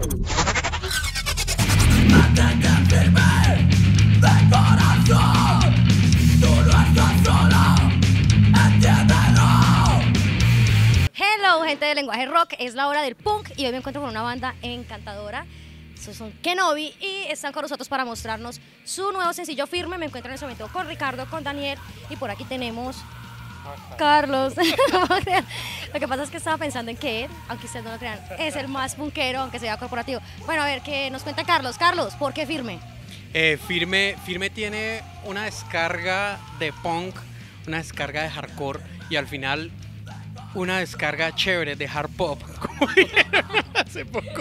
Hello, gente de Lenguaje Rock, es la hora del punk y hoy me encuentro con una banda encantadora. Estos son Kenobi y están con nosotros para mostrarnos su nuevo sencillo Firme. Me encuentro en este momento con Ricardo, con Daniel y por aquí tenemos Carlos. Lo que pasa es que estaba pensando en que él, aunque ustedes no lo crean, es el más punkero, aunque sea corporativo. Bueno, a ver, ¿qué nos cuenta Carlos? Carlos, ¿por qué Firme? Firme tiene una descarga de punk, una descarga de hardcore y al final una descarga chévere de hard pop, como dijeron hace poco.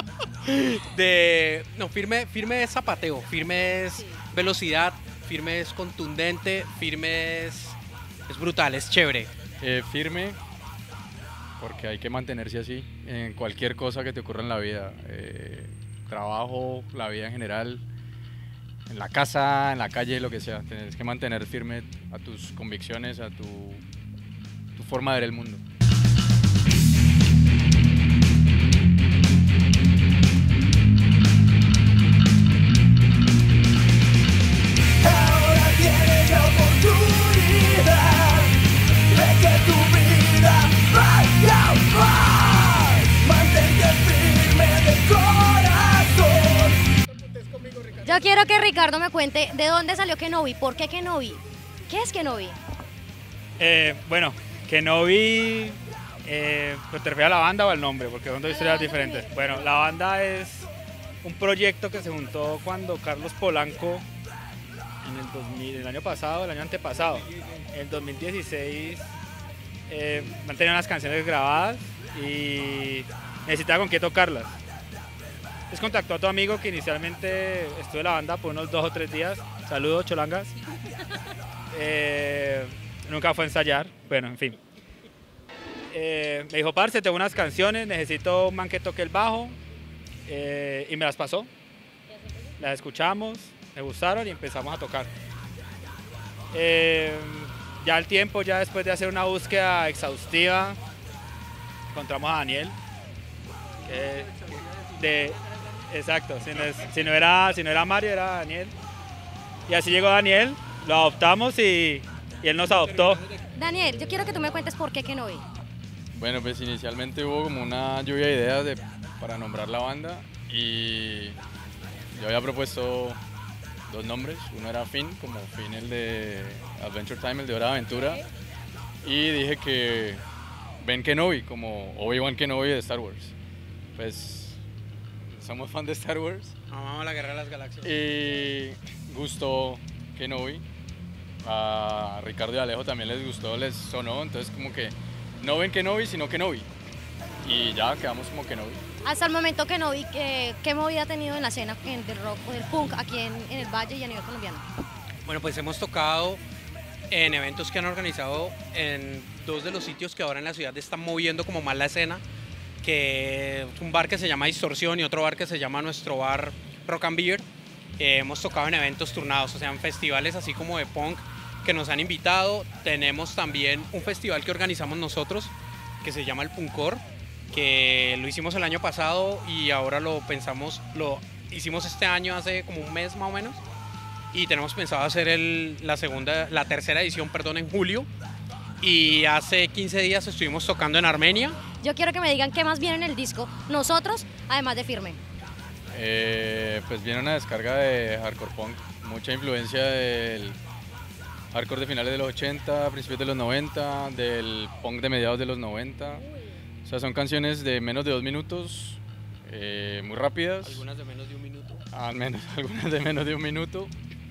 Firme es zapateo, Firme es velocidad, Firme es contundente, Firme es brutal, es chévere. Firme, porque hay que mantenerse así en cualquier cosa que te ocurra en la vida. Trabajo, la vida en general, en la casa, en la calle, lo que sea. Tienes que mantener firme a tus convicciones, a tu forma de ver el mundo. Ahora tienes la oportunidad de que tu vida vaya más. Mantente firme de corazón. Yo quiero que Ricardo me cuente de dónde salió Kenobi, por qué Kenobi, qué es Kenobi. Bueno, Kenobi, ¿te refieres a la banda o al nombre? Porque son dos historias diferentes. Bueno, la banda es un proyecto que se juntó cuando Carlos Polanco, el año pasado, el año antepasado, en el 2016, han tenido unas canciones grabadas y necesitaba con qué tocarlas. Entonces contactó a tu amigo que inicialmente estuvo en la banda por unos 2 o 3 días. Saludos, cholangas. Nunca fue a ensayar, bueno, en fin. Me dijo, parce, tengo unas canciones, necesito un man que toque el bajo, y me las pasó. Las escuchamos, me gustaron y empezamos a tocar. Ya al tiempo, ya después de hacer una búsqueda exhaustiva, encontramos a Daniel. Exacto, si no era Mario, era Daniel. Y así llegó Daniel, lo adoptamos y él nos adoptó. Daniel, yo quiero que tú me cuentes por qué Kenobi. Bueno, pues inicialmente hubo como una lluvia de ideas para nombrar la banda y yo había propuesto 2 nombres. Uno era Finn, como Finn el de Adventure Time, el de Hora de Aventura. Y dije que Ben Kenobi, como Obi-Wan Kenobi de Star Wars. Pues somos fan de Star Wars. Amamos la Guerra de las Galaxias. Y gustó Kenobi. A Ricardo y Alejo también les gustó, les sonó, entonces como que no ven Kenobi, sino Kenobi. Y ya quedamos como Kenobi. Hasta el momento Kenobi, ¿qué movida ha tenido en la escena del rock o del punk aquí en el Valle y a nivel colombiano? Bueno, pues hemos tocado en eventos que han organizado en 2 de los sitios que ahora en la ciudad están moviendo como más la escena, que es un bar que se llama Distorsión y otro bar que se llama Nuestro Bar Rock and Beer. Hemos tocado en eventos turnados, o sea, en festivales así como de punk que nos han invitado. Tenemos también un festival que organizamos nosotros que se llama el Punkor, que lo hicimos el año pasado y ahora lo hicimos este año hace como un mes más o menos y tenemos pensado hacer la tercera edición, perdón, en julio. Y hace 15 días estuvimos tocando en Armenia. Yo quiero que me digan qué más viene en el disco, nosotros, además de Firme. Pues viene una descarga de hardcore punk, mucha influencia del hardcore de finales de los 80, principios de los 90, del punk de mediados de los 90. O sea, son canciones de menos de 2 minutos, muy rápidas. Algunas de menos de 1 minuto. Al menos, algunas de menos de 1 minuto.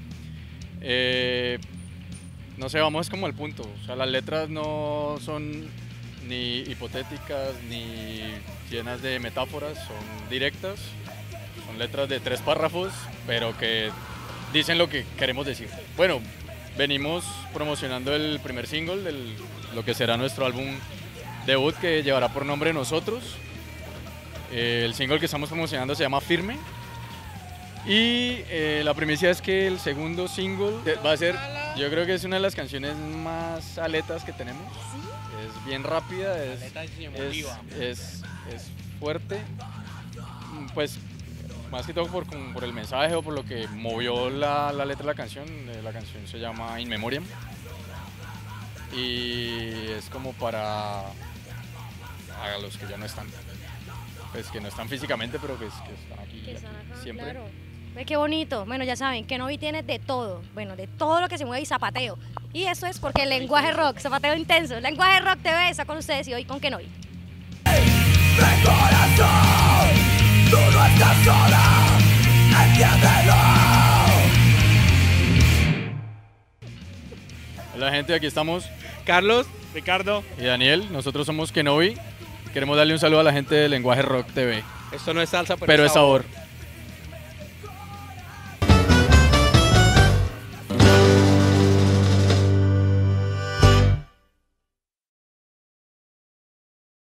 No sé, vamos como al punto. O sea, las letras no son ni hipotéticas ni llenas de metáforas, son directas. Son letras de 3 párrafos, pero que dicen lo que queremos decir. Bueno, venimos promocionando el primer single de lo que será nuestro álbum debut, que llevará por nombre Nosotros. El single que estamos promocionando se llama Firme. Y la primicia es que el segundo single va a ser, yo creo que es una de las canciones más aletas que tenemos. Es bien rápida, es fuerte, pues más que todo por el mensaje o por lo que movió la letra de la canción. La canción se llama In Memoriam y es como para a los que ya no están, pues que no están físicamente, pero pues, que están aquí, Que están acá, siempre. claro. Ve qué bonito. Bueno, ya saben, Kenobi tiene de todo. Bueno, de todo lo que se mueve y zapateo. Y eso es porque el lenguaje rock, zapateo intenso. El lenguaje rock TV está con ustedes y hoy con Kenobi. De corazón, tú no estás sola, entiéndelo. Hola gente, aquí estamos Carlos, Ricardo, y Daniel, nosotros somos Kenobi. Queremos darle un saludo a la gente de Lenguaje Rock TV, esto no es salsa, pero es sabor.